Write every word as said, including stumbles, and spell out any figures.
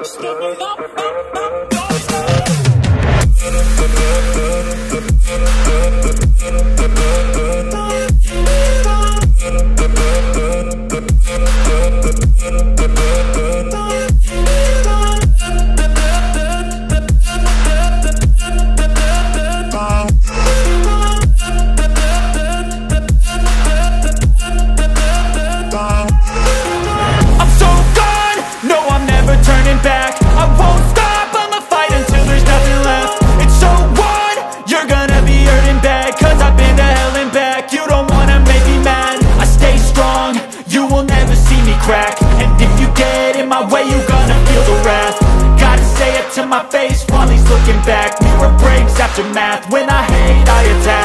To my face while he's looking back. Mirror breaks after math. When I hate, I attack.